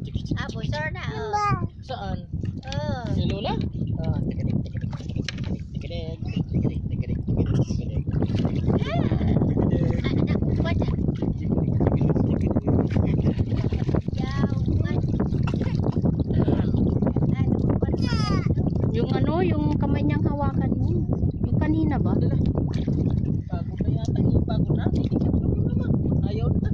Busor na. Saan? Si Lola? Tikidik, tikidik, tikidik, tikidik, tikidik, tikidik, Yung ano, yung kamay niyang hawakan mo. Yung kanina ba? Pagod na yata. Pagod na. Ayaw na.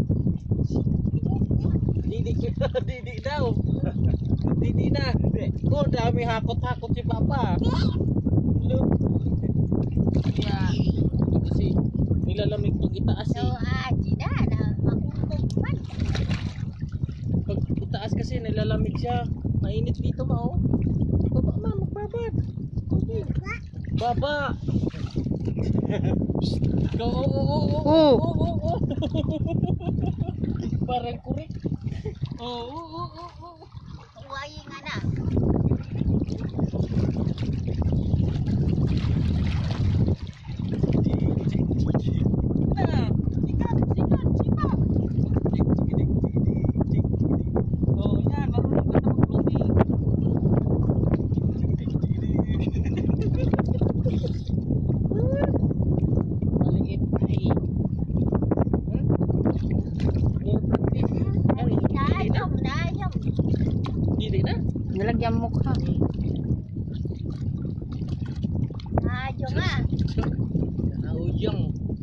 Didi daw. Didi na. Oh, dami hakot-hakot si Papa. Look. Yeah. Kasi nilalamig pag itaas eh. Pag itaas kasi nilalamig siya. Mainit dito ba oh? Baba ma, magbabad. Okay. Baba. Go. Oh. Parang kurik. Oh. Huwayi nga na. Oh, yan. Marunong ka na mag-floating. Maliit ay. Dili na. Nalagyan mo ka. Ayo nga. Nauyang.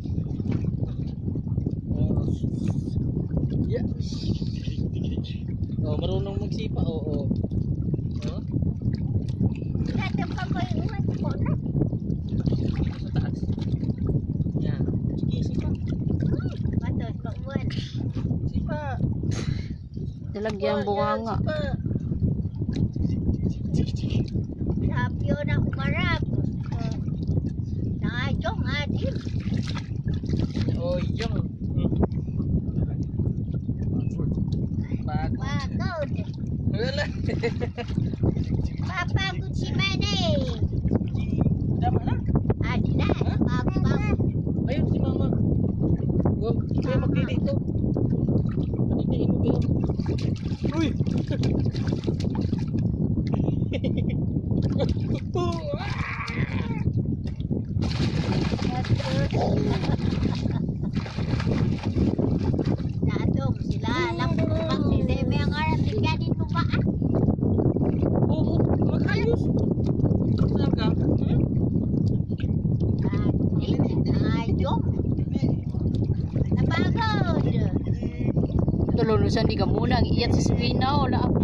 Yeah. Oh, marunong magsipa. Oo. Oh. Datang pa ko yung uwan ko na. Sa taas. Yan. Sige, sipa. Batos pa uwan. Sipa. Nalagyan bunganga. Sapyo na umarap. Naayo nga din. Oh, yung. Pagod. Wala. Papagod si Manay. Tama na. Adi na. Pagod. Ayun si Mama. Wow, kaya magdili ito. Panitiin mo kayo. Uy! Natong sila. Lampang si Deme ang arating ka dito ba? Oo, magayos. Saan ka? Naayo. Napagod. Tululusan di ka muna. Ang iyat sa Swina. Wala ako.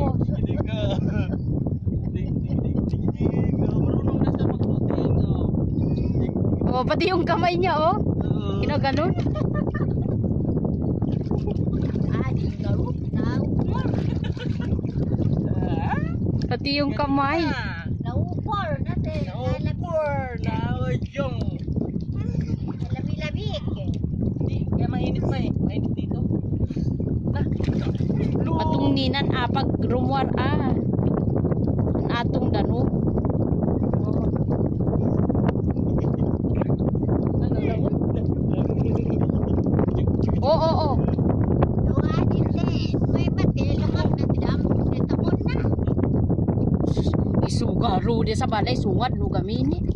Marunong na siya mag-floating. Oh, pati yung kamay niya, oh. Ginaganon. Adi garo. Naupor. Pati yung kamay. Naupor. Naupor. Nauyong. Labi-labik. Hindi, kaya mainit pa eh. Mainit dito. Matungninan apag rumwar Ang atong dano. Oo. Doa din din. May patilokap na tinamon na. Isugaro di sa balay sungad no gamini.